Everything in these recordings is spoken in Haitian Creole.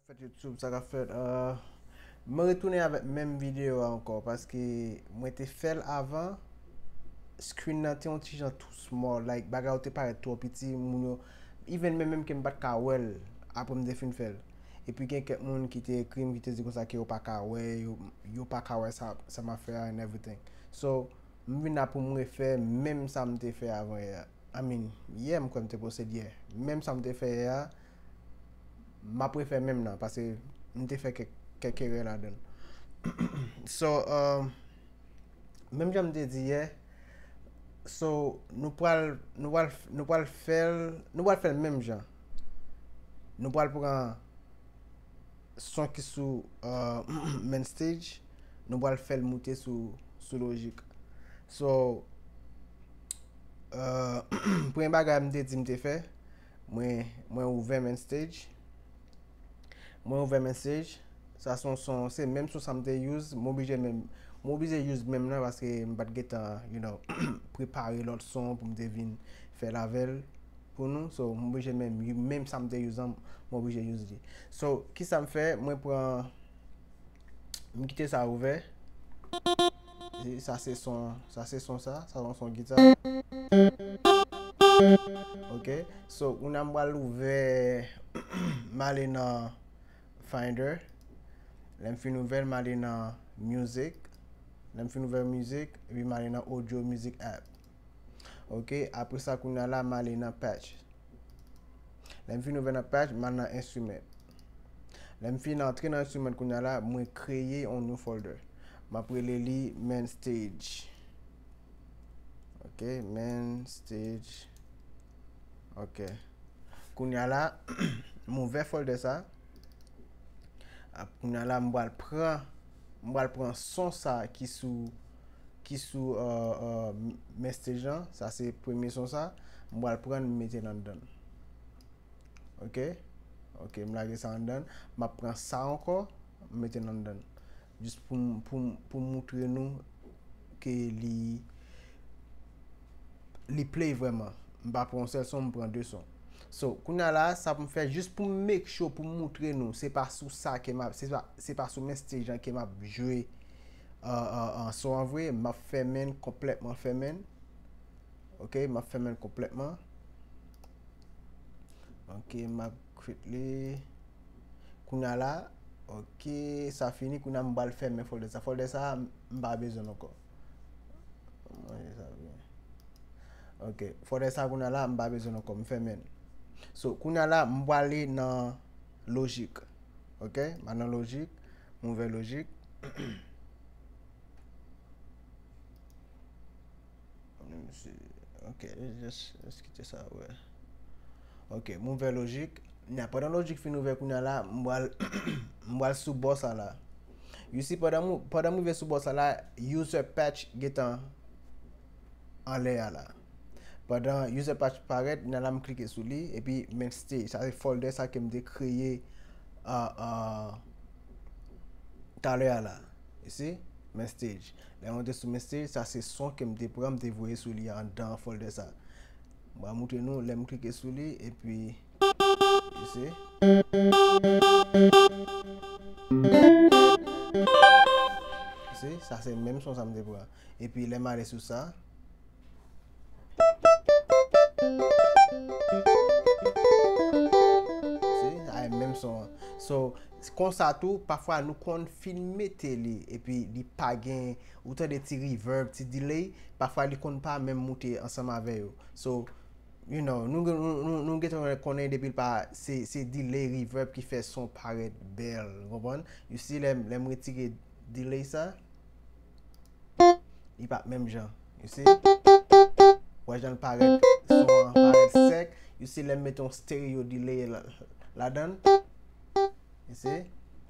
Fait YouTube, ça a fait. Me retourner avec même vidéo encore parce que moi t'ai fait avant. Screen nan te un petit genre tout small, like bagarre te paraît trop petit, moun even même que m'pas ka well après me fin faire. Et puis quelqu'un moun qui te écrit qui te dit comme ça que yo pas ka ouais, yo pas ka ouais ça m'a fait and everything. So m'vinn pour me faire même ça me te fait avant hier. I mean, hier me comme te possédé hier. Même ça me te fait hier. Ma préfère même là parce que m'te fait quelques erreurs là-dedans. So même j'aime te dire hier. So nous pouvons faire même genre. Nous pouvons prendre son qui sous Mainstage, nous pouvons faire monter sous logique. So premier bagage me dit me fait moi ouvert Mainstage. Moi ouvert Mainstage. Ça son c'est même sur ça me use, m'obligé use même là parce que m'pas get you know préparer l'autre son pour me devine faire la veille pour nous. So m'obligé même ça me use m'obligé use dit. So qui ça me fait moi prend me quitter ça ouvert. Ça c'est son guitare. OK. So on a ouvert Malina Finder. Lem fin ouvert Malina Music. Lem fin ouvert Music et puis Malina Audio Music App. OK, après ça qu'on a là Malina Patch. Lem fin ouvert Patch, Malina Instrument. Lem fin entrer dans instrument qu'on a là, moi créer un nouveau folder. M'après li Mainstage. OK, Mainstage. OK. Qu'on a là mon ouvert folder ça. On a là m'bral prend son ça qui sous Mainstage, ça c'est premier son ça, m'bral prendre mettre dans Anndan. OK, m'lage ça Anndan, m'a prend ça encore, mettre dans Anndan. Juste pour montrer nous que li play vraiment. M'pa prendre un seul son, m'prend deux sons. So, kounya là, ça me fait juste pour make sure, pour montrer nous, c'est pas sous ça que c'est pas sous Mainstage que m'a joué en son en vrai, m'a fait main complètement fait main. OK, m'a fait main complètement. OK, m'a quickly kounya là, OK, ça fini kounya m'ba le faire mais folder ça m'ba besoin encore. OK, folder ça kounya là m'ba besoin encore, m'fait main. So, kounya là, m'ba aller dans logique. OK? Maintenant logique, m'ouvert logique. OK, just quitter ça, ouais. OK, m'ouvert logique. N'a pas dans logique fin ouvert kounya là, m'ba sous boss là. You see pendant m'ouvert sous boss là, user patch get en l'air là. Pendant user patch paraît, on a cliquer sur lui et puis Mainstage, ça c'est folder ça que me créé tout à l'heure là. Ici, Mainstage. Là on est sur Mainstage, ça c'est son que me prend me dévoyer sur lui en dans folder ça. On va montrer nous, là me cliquer sur lui et puis ici. Ici, ça c'est même son ça me prend. Et puis là m'aller sur ça. C'est même son. So comme ça tout parfois nous qu'on filmer télé et puis li pas gain autant de petits reverb, petit delay, parfois li qu'on pas même monter ensemble avec eux. So you know nous connaît depuis pas c'est delay reverb qui fait son paraître belle, comprendre? You see les retirer delay ça. Il pas même genre. You see? Ouais, j'en paraît son paraît sec. You see les mettons stéréo delay là-dedans. You see?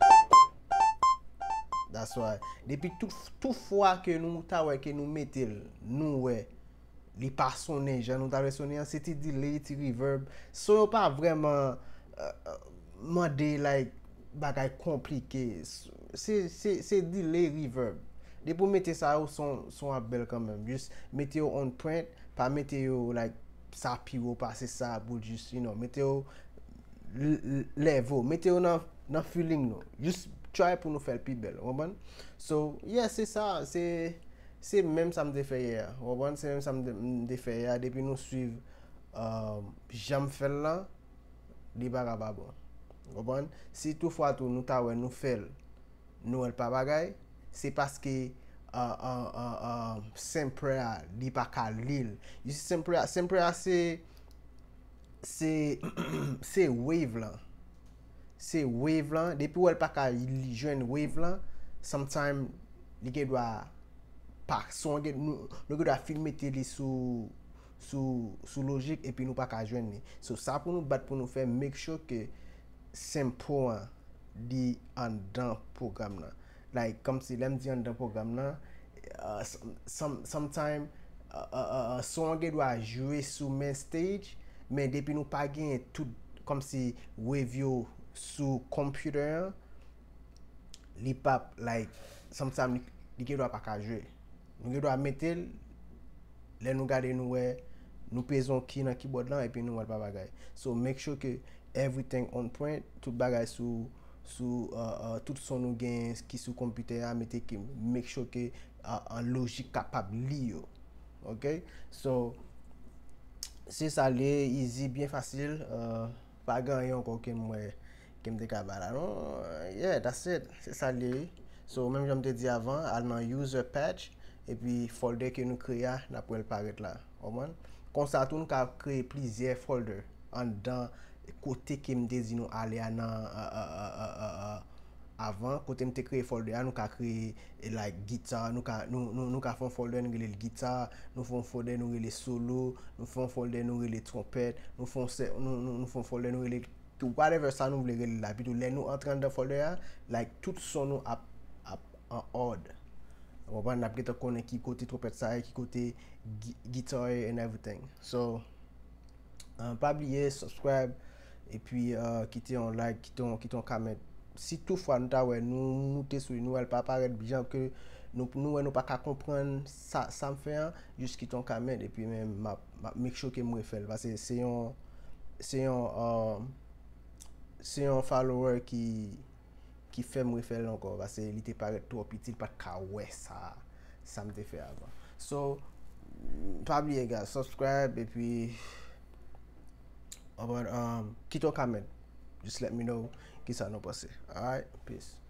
That's why. Depuis tout fois que nous mettons nous ouais les pas sonner, nous t'avais sonné c'était delay, petit reverb. So pas vraiment demander like bagay compliqué. C'est delay reverb. De pour mettre ça au son belle quand même. Juste mettez on point, pas mettez like ça pire passer ça pour juste you know mettez level, mettez dans nan feeling nou. Just try pou nou fel pi bel, wabon? So, yeah, se sa, se menm sa mde fe ya, wabon? Se menm sa mde fe ya, depi nou suiv jam fel la, li baga ba bon. Wabon? Si tou fwa tou nou ta we nou fel, nou el pa bagay, se paske sempre a li pa ka lil. You see, sempre a se wave lan. Se wave lan, depi ou el pa ka jwen wave lan, sometime li ge dwa pak son, nou ge dwa filme te li sou logik epi nou pa ka jwen ni. So sa pou nou bat pou nou fe make sure ke sempo an di an dan program nan. Like, kom si lem di an dan program nan, sometime son ge dwa jwe sou Mainstage, men depi nou pa gen tout kom si wave yo sou computer, li pap, like, sometime li ge dwa pa ka jwe. Nou ge dwa metel, le nou gade nou we, nou pezon ki nan keyboard lan, epi nou wal pa bagay. So, make sure ke everything on point, tout bagay sou tout son nou gen ki sou computer a, mette ke make sure ke an logik kapab li yo. Ok? So, se sa li, easy, bien fasil, pa gan yon kon kem de kabala. Non? Yeah, that's it. Se sa li. So, menm jom te di avan, al nan user patch, epi folder ke nou kreya, na pou el paret la. Oman? Kon sa tou nou ka kreye plizye folder an dan kote ke mte di nou ale nan avan, kote mte kreye folder an, nou ka kreye like guitar, nou ka fon folder nou rele guitar, nou fon folder nou rele solo, nou fon folder nou rele trompet, nou fon folder nou rele whatever sa nou vle rele la. Pi tou le nou entran de folder a, like tout son nou ap en odd. Wapan ap geta konen ki kote trompet sa, ki kote guitar and everything. So, pa bliye, subscribe, et puis kite yon like, kite yon comment. Si tou fwa nou ta we nou te sou nou el pa paret bijan ke nou pa ka kompren sa m fe an, just kite yon comment, et puis men make sure ke mwe fel. Vase se yon follower ki fe mwe fel anko, vase li te paret trop piti, pat ka we sa m te fe avan. So, pa bliye guys, subscribe, et puis kite yon comment. Just let me know ki sa nou pase. Alright, peace.